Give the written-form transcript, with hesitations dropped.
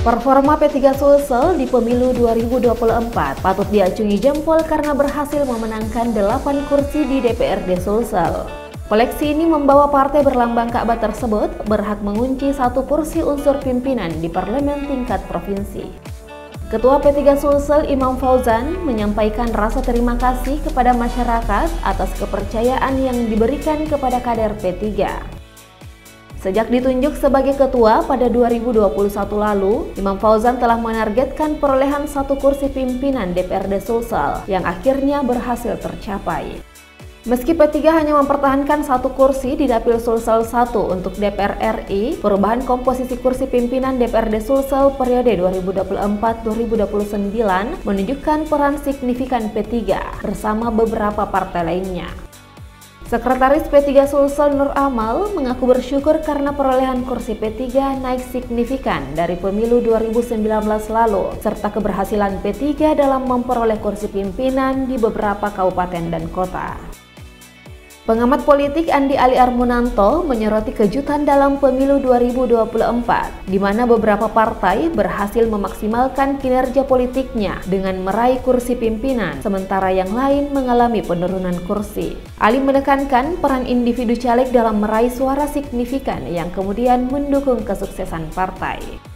Performa P3 Sulsel di pemilu 2024 patut diacungi jempol karena berhasil memenangkan 8 kursi di DPRD Sulsel. Koleksi ini membawa partai berlambang Ka'bah tersebut berhak mengunci 1 kursi unsur pimpinan di parlemen tingkat provinsi. Ketua P3 Sulsel Imam Fauzan menyampaikan rasa terima kasih kepada masyarakat atas kepercayaan yang diberikan kepada kader P3. Sejak ditunjuk sebagai ketua pada 2021 lalu, Imam Fauzan telah menargetkan perolehan 1 kursi pimpinan DPRD Sulsel yang akhirnya berhasil tercapai. Meski P3 hanya mempertahankan 1 kursi di Dapil Sulsel 1 untuk DPR RI, perubahan komposisi kursi pimpinan DPRD Sulsel periode 2024-2029 menunjukkan peran signifikan P3 bersama beberapa partai lainnya. Sekretaris P3 Sulsel Nur Amal mengaku bersyukur karena perolehan kursi P3 naik signifikan dari pemilu 2019 lalu, serta keberhasilan P3 dalam memperoleh kursi pimpinan di beberapa kabupaten dan kota. Pengamat politik Andi Ali Armunanto menyoroti kejutan dalam pemilu 2024, di mana beberapa partai berhasil memaksimalkan kinerja politiknya dengan meraih kursi pimpinan, sementara yang lain mengalami penurunan kursi. Ali menekankan peran individu caleg dalam meraih suara signifikan yang kemudian mendukung kesuksesan partai.